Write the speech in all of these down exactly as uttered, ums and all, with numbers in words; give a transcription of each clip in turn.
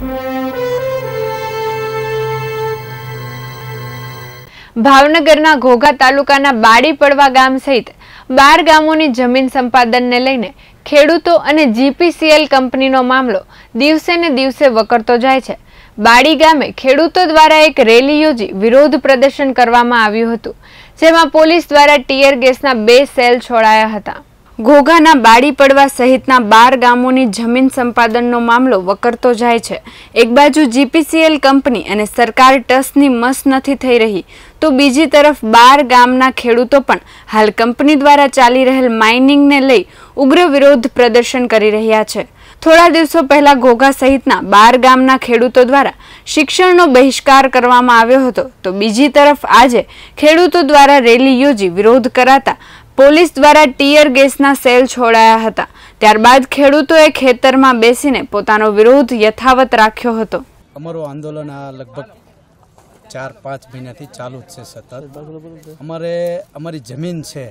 ભાવનગરના ઘોઘા તાલુકાના બાડી પડવા ગામ સહિત બાર ગામોની જમીન સંપાદનને લઈને ખેડૂતો અને જીપીસીએલ કંપનીનો મામલો દિવસે ને દિવસે વકરતો જાય છે। બાડી ગામે ખેડૂતો દ્વારા એક રેલી યોજી વિરોધ પ્રદર્શન કરવામાં આવ્યું હતું, જેમાં પોલીસ દ્વારા ટીયર ગેસના બે સેલ છોડાયા હતા। ઘોઘાના બાડી પડવા સહિતના બાર ગામોની જમીન સંપાદનનો મામલો વકરતો જાય છે। એક બાજુ જીપીસીએલ કંપની અને સરકાર ટસની મસ નથી થઈ રહી, તો બીજી તરફ બાર ગામના ખેડૂતો પણ હાલ કંપની દ્વારા ચાલી રહેલ માઇનિંગને લઈ ઉગ્ર વિરોધ પ્રદર્શન કરી રહ્યા છે। થોડા દિવસો પહેલા ઘોઘા સહિતના બાર ગામના ખેડૂતો દ્વારા શિક્ષણનો બહિષ્કાર કરવામાં આવ્યો હતો, તો બીજી તરફ આજે ખેડૂતો દ્વારા રેલી યોજી વિરોધ કરાતા પોલીસ દ્વારા ટીયર ગેસના સેલ છોડાયા હતા। ત્યારબાદ ખેડૂતોએ ખેતરમાં બેસીને પોતાનો વિરોધ યથાવત રાખ્યો હતો। અમારું આંદોલન આ લગભગ ચાર પાંચ મહિનાથી ચાલુ જ છે સતત। અમારે અમારી જમીન છે,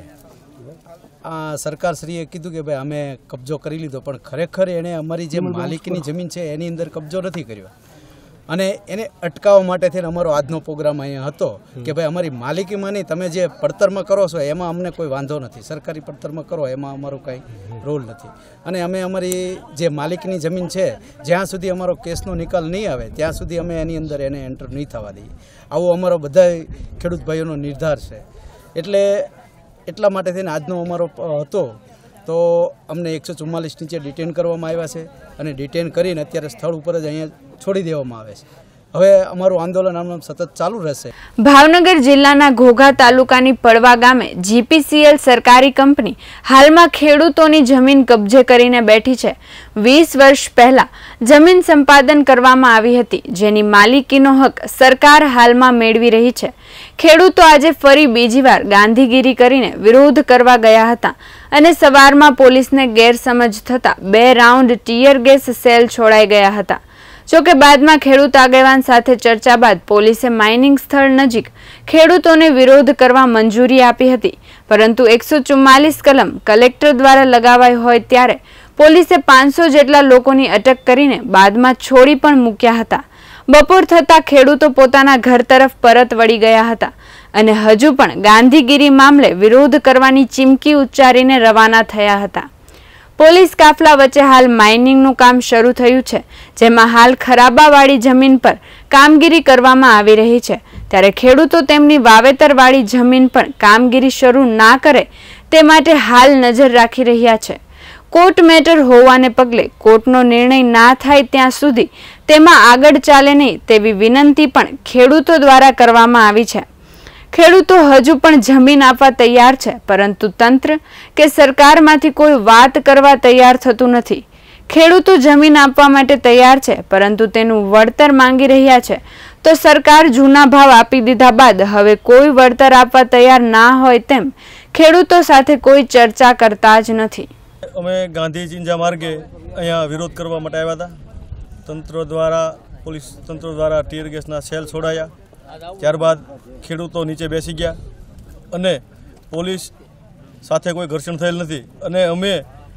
આ સરકારશ્રીએ કીધું કે ભાઈ અમે કબજો કરી લીધો, પણ ખરેખર એણે અમારી જે માલિકીની જમીન છે એની અંદર કબજો નથી કર્યો, અને એને અટકાવવા માટે થઈને અમારો આજનો પ્રોગ્રામ અહીંયા હતો કે ભાઈ અમારી માલિકીમાં નહીં, તમે જે પડતરમાં કરો છો એમાં અમને કોઈ વાંધો નથી, સરકારી પડતરમાં કરો એમાં અમારો કંઈ રોલ નથી, અને અમે અમારી જે માલિકીની જમીન છે જ્યાં સુધી અમારો કેસનો નિકાલ નહીં આવે ત્યાં સુધી અમે એની અંદર એને એન્ટર નહીં થવા દઈએ, આવો અમારો બધા ખેડૂત ભાઈઓનો નિર્ધાર છે। એટલે એટલા માટે થઈને આજનો અમારો હતો, તો અમને એકસો ચુમ્માલીસ નીચે ડિટેન કરવામાં આવ્યા છે, અને ડિટેન કરીને અત્યારે સ્થળ ઉપર જ અહીંયા છોડી દેવામાં આવે છે। હવે અમારું આંદોલન આમ સતત ચાલુ રહેશે। ભાવનગર જિલ્લાના ઘોઘા તાલુકાની પડવા ગામે જીપીસીએલ સરકારી કંપની હાલમાં ખેડૂતોની જમીન કબજે કરીને બેઠી છે। વીસ વર્ષ પહેલા જમીન સંપાદન કરવામાં આવી હતી, જેની માલિકીનો હક સરકાર હાલમાં મેળવી રહી છે। ખેડૂતો આજે ફરી બીજી વાર ગાંધીગીરી કરીને વિરોધ કરવા ગયા હતા, અને સવારમાં પોલીસને ગેરસમજ થતા બે રાઉન્ડ ટીયર ગેસ સેલ છોડાઈ ગયા હતા। જોકે બાદમાં ખેડૂત આગેવાન સાથે ચર્ચા બાદ પોલીસે માઇનિંગ સ્થળ નજીક ખેડૂતોને વિરોધ કરવા મંજૂરી આપી હતી, પરંતુ એકસો ચુમ્માલીસ કલમ કલેક્ટર દ્વારા લગાવાઈ હોય ત્યારે પોલીસે પાંચસો જેટલા લોકોની અટક કરીને બાદમાં છોડી પણ મૂક્યા હતા। બપોર થતાં ખેડૂતો પોતાના ઘર તરફ પરત વળી ગયા હતા, અને હજુ પણ ગાંધીગીરી મામલે વિરોધ કરવાની ચીમકી ઉચ્ચારીને રવાના થયા હતા। પોલીસ કાફલા વચ્ચે હાલ માઇનિંગનું કામ શરૂ થયું છે, જેમાં હાલ ખરાબાવાળી જમીન પર કામગીરી કરવામાં આવી રહી છે, ત્યારે ખેડૂતો તેમની વાવેતરવાળી જમીન પર કામગીરી શરૂ ના કરે તે માટે હાલ નજર રાખી રહ્યા છે। કોર્ટ મેટર હોવાને પગલે કોર્ટનો નિર્ણય ના થાય ત્યાં સુધી તેમાં આગળ ચાલે નહીં તેવી વિનંતી પણ ખેડૂતો દ્વારા કરવામાં આવી છે। ખેડૂતો હજુ પણ જમીન આપવા તૈયાર છે, પરંતુ તંત્ર કે સરકારમાંથી કોઈ વાત કરવા તૈયાર થતું નથી। ખેડૂતો જમીન આપવા માટે તૈયાર છે, પરંતુ તેનું વળતર માંગી રહ્યા છે, તો સરકાર જૂના ભાવ આપી દીધા બાદ હવે કોઈ વળતર આપવા તૈયાર ના હોય તેમ ખેડૂતો સાથે કોઈ ચર્ચા કરતા જ નથી। અમે ગાંધી ચિંજા માર્ગે અહીંયા વિરોધ કરવા માટે આવ્યા હતા। તંત્ર દ્વારા પોલીસ તંત્ર દ્વારા ટીયર ગેસના સેલ છોડાયા, ત્યારબાદ ખેડૂતો નીચે બેસી ગયા, અને પોલીસ સાથે કોઈ ઘર્ષણ થયેલ નથી, અને અમે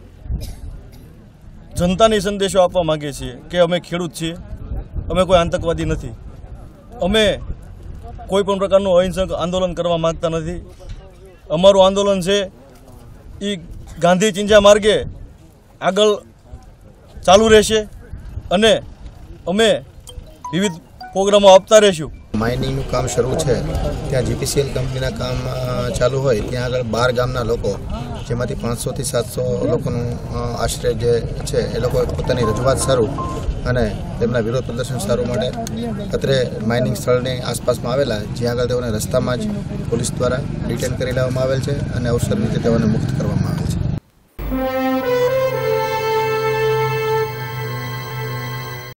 જનતાને સંદેશો આપવા માંગીએ છીએ કે અમે ખેડૂત છીએ, અમે કોઈ આતંકવાદી નથી, અમે કોઈ પણ પ્રકારનું અહિંસક આંદોલન કરવા માંગતા નથી। અમારું આંદોલન છે એ ગાંધી ચિંજા માર્ગે આગળ ચાલુ રહેશે, અને અમે વિવિધ પ્રોગ્રામો આપતા રહીશું। માઇનિંગનું કામ શરૂ છે, ત્યાં જીપીસીએલ કંપનીના કામ ચાલુ હોય ત્યાં આગળ બાર ગામના લોકો, જેમાંથી પાંચસોથી સાતસો લોકોનું આશરે જે છે એ લોકો પોતાની રજૂઆત સારું અને તેમના વિરોધ પ્રદર્શન સારું માટે અત્રે માઇનિંગ સ્થળની આસપાસમાં આવેલા, જ્યાં આગળ તેઓને રસ્તામાં જ પોલીસ દ્વારા ડિટેન કરી લેવામાં આવેલ છે, અને અવસર રીતે તેઓને મુક્ત કરવામાં આવે છે।